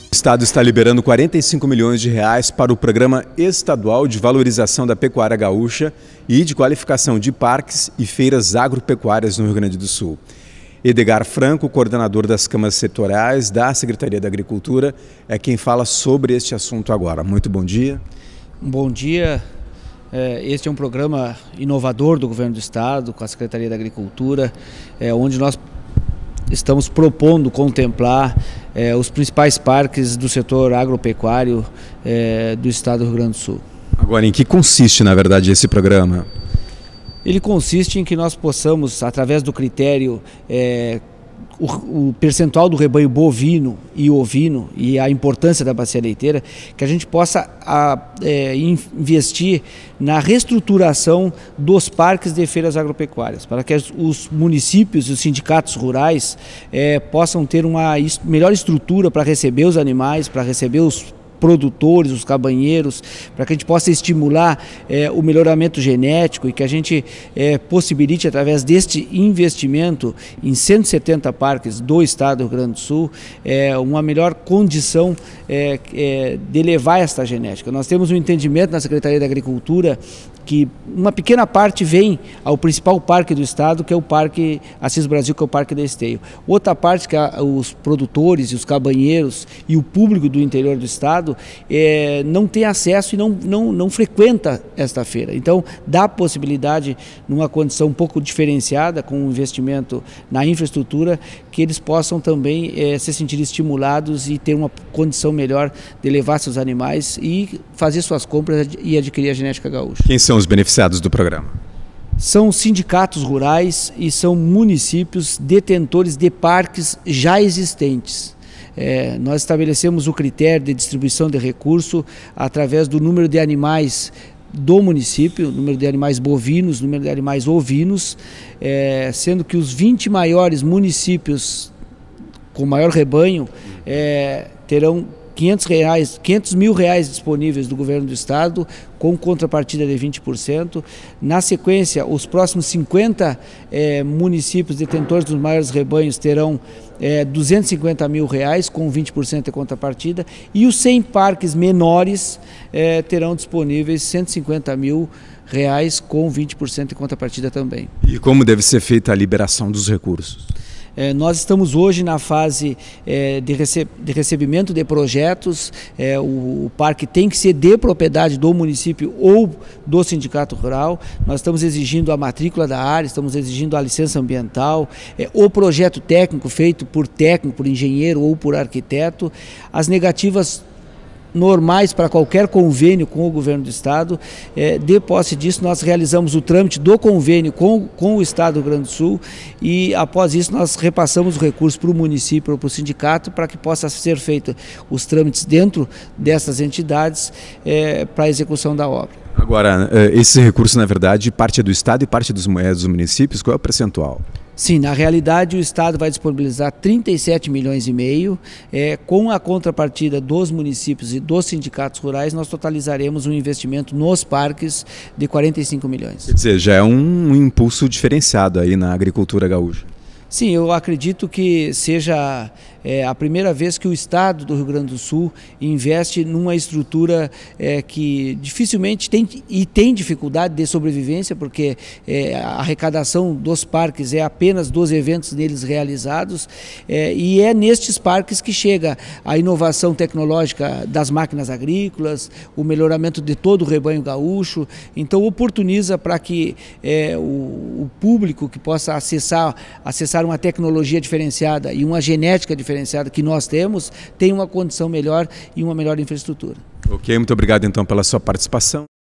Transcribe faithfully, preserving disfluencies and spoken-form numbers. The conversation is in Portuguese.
O Estado está liberando quarenta e cinco milhões de reais para o Programa Estadual de Valorização da Pecuária Gaúcha e de qualificação de parques e feiras agropecuárias no Rio Grande do Sul. Edgar Franco, coordenador das câmaras setoriais da Secretaria da Agricultura, é quem fala sobre este assunto agora. Muito bom dia. Bom dia. Este é um programa inovador do Governo do Estado, com a Secretaria da Agricultura, onde nós estamos propondo contemplar eh, os principais parques do setor agropecuário eh, do Estado do Rio Grande do Sul. Agora, em que consiste, na verdade, esse programa? Ele consiste em que nós possamos, através do critério, eh, o, o percentual do rebanho bovino e ovino e a importância da bacia leiteira, que a gente possa a, é, investir na reestruturação dos parques de feiras agropecuárias, para que os municípios e os sindicatos rurais é, possam ter uma melhor estrutura para receber os animais, para receber os produtores, os cabanheiros, para que a gente possa estimular é, o melhoramento genético e que a gente é, possibilite, através deste investimento em cento e setenta parques do Estado do Rio Grande do Sul, é, uma melhor condição é, é, de levar esta genética. Nós temos um entendimento na Secretaria da Agricultura que uma pequena parte vem ao principal parque do estado, que é o Parque Assis Brasil, que é o Parque da Esteio. Outra parte, que é os produtores e os cabanheiros e o público do interior do estado é, não tem acesso e não, não, não frequenta esta feira. Então, dá possibilidade, numa condição um pouco diferenciada, com um investimento na infraestrutura, que eles possam também é, se sentir estimulados e ter uma condição melhor de levar seus animais e fazer suas compras e adquirir a genética gaúcha. Quem são os beneficiados do programa? São sindicatos rurais e são municípios detentores de parques já existentes. É, nós estabelecemos o critério de distribuição de recurso através do número de animais do município, número de animais bovinos, número de animais ovinos, é, sendo que os vinte maiores municípios com maior rebanho é, terão quinhentos reais, quinhentos mil reais disponíveis do governo do estado, com contrapartida de vinte por cento. Na sequência, os próximos cinquenta eh, municípios detentores dos maiores rebanhos terão eh, duzentos e cinquenta mil reais, com vinte por cento de contrapartida, e os cem parques menores eh, terão disponíveis cento e cinquenta mil reais, com vinte por cento de contrapartida também. E como deve ser feita a liberação dos recursos? É, nós estamos hoje na fase é, de, rece de recebimento de projetos. É, o, o parque tem que ser de propriedade do município ou do sindicato rural. Nós estamos exigindo a matrícula da área, estamos exigindo a licença ambiental, é, o projeto técnico feito por técnico, por engenheiro ou por arquiteto, as negativas normais para qualquer convênio com o governo do estado. É, de posse disso, nós realizamos o trâmite do convênio com, com o estado do Rio Grande do Sul e, após isso, nós repassamos o recurso para o município ou para o sindicato para que possa ser feito os trâmites dentro dessas entidades é, para a execução da obra. Agora, esse recurso, na verdade, parte é do estado e parte dos, é, dos municípios. Qual é o percentual? Sim, na realidade o estado vai disponibilizar trinta e sete milhões e meio, é, com a contrapartida dos municípios e dos sindicatos rurais, nós totalizaremos um investimento nos parques de quarenta e cinco milhões. Quer dizer, já é um impulso diferenciado aí na agricultura gaúcha. Sim, eu acredito que seja é, a primeira vez que o estado do Rio Grande do Sul investe numa estrutura é, que dificilmente tem e tem dificuldade de sobrevivência, porque é, a arrecadação dos parques é apenas dos eventos neles realizados, é, e é nestes parques que chega a inovação tecnológica das máquinas agrícolas, o melhoramento de todo o rebanho gaúcho. Então oportuniza para que é, o, o público que possa acessar, acessar uma tecnologia diferenciada e uma genética diferenciada que nós temos, tem uma condição melhor e uma melhor infraestrutura. Ok, muito obrigado então pela sua participação.